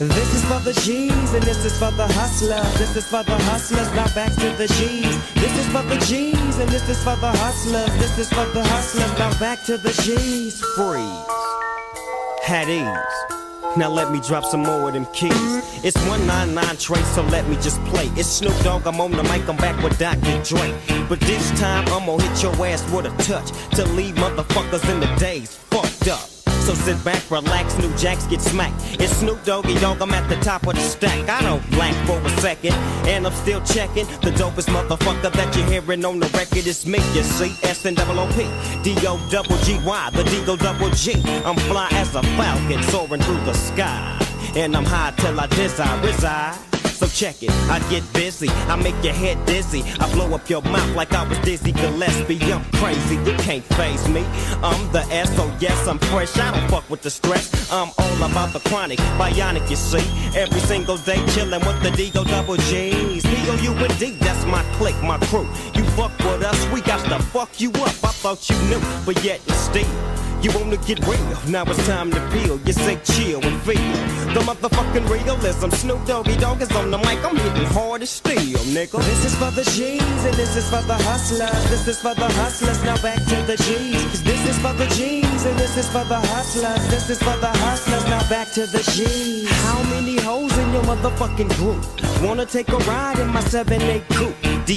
This is for the G's and this is for the hustlers. This is for the hustlers, now back to the G's. This is for the G's and this is for the hustlers. This is for the hustlers, now back to the G's. Freeze. Had ease. Now let me drop some more of them keys. It's 199 Trace, so let me just play. It's Snoop Dogg, I'm on the mic, I'm back with Dr. Dre. But this time I'm gonna hit your ass with a touch to leave motherfuckers in the days fucked up. So sit back, relax, New Jacks get smacked. It's Snoop Doggy Dogg, I'm at the top of the stack. I don't blank for a second, and I'm still checking. The dopest motherfucker that you're hearing on the record is me, you see. S-N-O-O-P, D-O-double-G-Y, the D-O-double-G. I'm fly as a falcon soaring through the sky, and I'm high till I reside. So check it, I get busy, I make your head dizzy, I blow up your mouth like I was Dizzy Gillespie. I'm crazy, you can't faze me. I'm the S, so yes, I'm fresh, I don't fuck with the stress. I'm all about the chronic, bionic, you see. Every single day chillin' with the D-O-double-G's. P-O-U-N-D, that's my clique, my crew. You fuck with us, we got to fuck you up. I thought you knew, but yet and still you wanna get real, now it's time to peel. You say chill and feel the motherfucking realism. Snoop Doggy Dogg is on the mic, I'm hitting hard as steel, nigga. This is for the G's and this is for the hustlers. This is for the hustlers, now back to the G's. This is for the G's and this is for the hustlers. This is for the hustlers, now back to the G's. How many hoes in your motherfucking group wanna take a ride in my 7-8 coupe?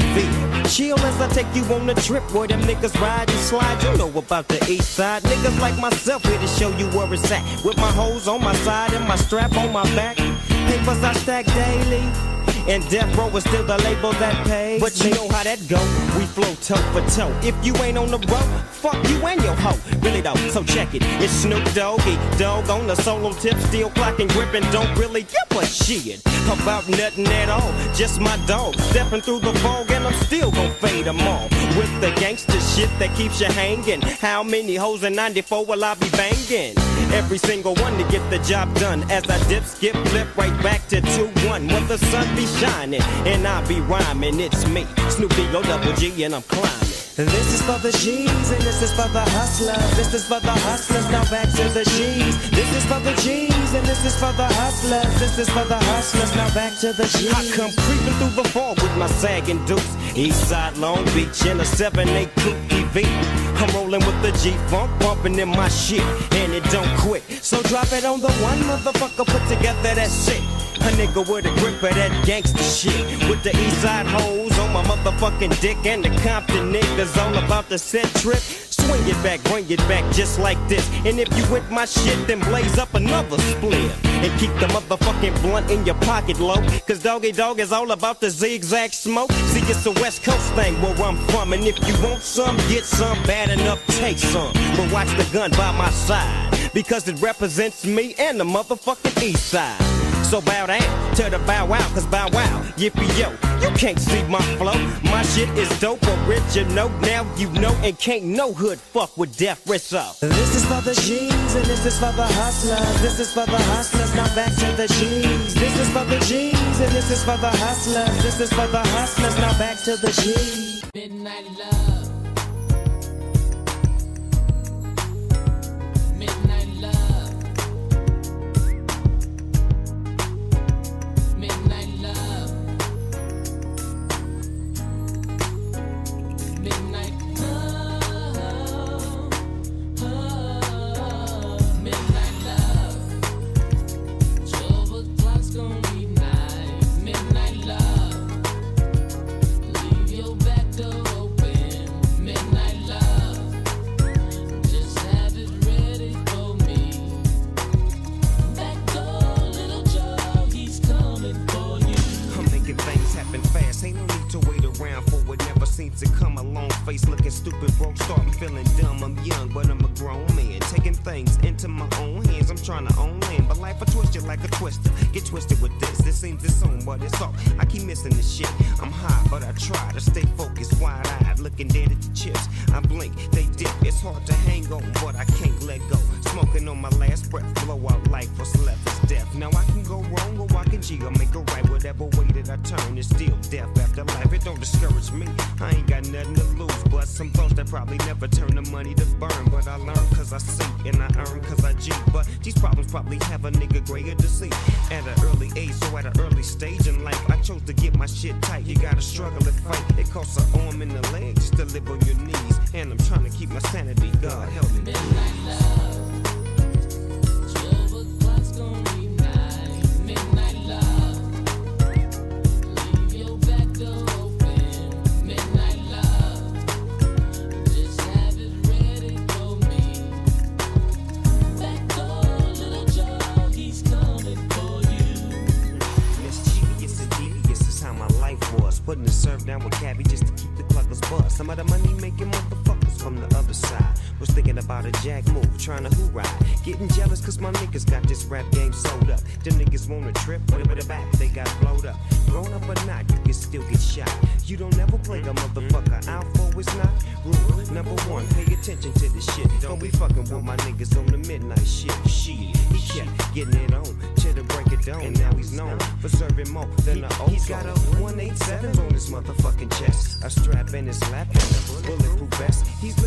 DV, chill as I take you on a trip where them niggas ride and slide. You know about the east side. Niggas like myself here to show you where it's at. With my hoes on my side and my strap on my back. Papers I stack daily, and death row is still the label that pays. But you know how that go, we flow toe for toe. If you ain't on the road, fuck you and your hoe. Really though, so check it, it's Snoop Doggy Dogg on the solo tip, still clocking, gripping, don't really give a shit about nothing at all, just my dog stepping through the fog, and I'm still gon' fade them all with the gangster shit that keeps you hanging. How many hoes in 94 will I be banging? Every single one to get the job done, as I dip, skip, flip right back to 2-1 when the sun be shining and I be rhyming. It's me, Snoop D-O-double-G, and I'm climbing. This is for the G's and this is for the hustlers. This is for the hustlers, now back to the G's. This is for the G's and this is for the hustlers. This is for the hustlers, now back to the G's. I come creeping through the fall with my sagging dukes. Eastside Long Beach in a 7-8 coupe EV. I'm rolling with the G-Funk, bumping in my shit, and it don't quit. So drop it on the one motherfucker, put together that shit. A nigga with a grip of that gangsta shit. With the Eastside hoes on my motherfucking dick, and the Compton niggas all about the set trip. Swing it back, bring it back just like this. And if you with my shit, then blaze up another split. And keep the motherfucking blunt in your pocket low, cause Doggy Dogg is all about the zigzag smoke. See, it's a West Coast thing where I'm from, and if you want some, get some, bad enough, take some. But watch the gun by my side, because it represents me and the motherfucking East Side. So bow down to the bow wow, cause bow wow, yippee yo, you can't see my flow. My shit is dope, original, now you know, and can't no hood fuck with death wrist up. This is for the G's and this is for the hustlers. This is for the hustlers, now back to the G's. This is for the G's and this is for the hustlers. This is for the hustlers, now back to the G's. Midnight love. To come a long face looking stupid, broke, starting feeling dumb. I'm young, but I'm a grown man, taking things into my own hands. I'm trying to own land, but life will twist you like a twister. Get twisted with this, it seems it's on, but it's off. I keep missing this shit. I'm high, but I try to stay focused, wide-eyed, looking dead at the chips. I blink, they dip, it's hard to hang on, but I can't let go. Smoking on my last breath, blow out life, what's left is death. Now I can go wrong, or I can G, or make it right with whatever way that I turn, it's still death after life. It don't discourage me, I ain't got nothing to lose, but some thoughts that probably never turn the money to burn. But I learn cause I see, and I earn cause I G. But these problems probably have a nigga grayer to see at an early age, so at an early stage in life, I chose to get my shit tight. You gotta struggle and fight, it costs an arm and a leg just to live on your knees. And I'm trying to keep my sanity, God help me. Midnight love, 12 o'clock's gonna be night. Midnight love, leave your back door open. Midnight love, just have it ready for me. Back door, little Joe, he's coming for you. Mischievous and devious is how my life was. Putting the serve down with cabbie just to keep the cluckers buzzed. Some of the money making motherfuckers from the other side was thinking about a jack move, trying to hoorah. Getting jealous cause my niggas got this rap game sold up. Them niggas wanna trip, whatever the back, they got blowed up. Grown up or not, you can still get shot. You don't never play the motherfucker out for it's not. Rule number one, pay attention to this shit. Don't be fucking with my niggas on the midnight shit. Shit, he kept getting it on till the break it down. And now he's known for serving more than the old. He's got a 187 on his motherfucking chest, a strap in his lap, and a bulletproof vest. He's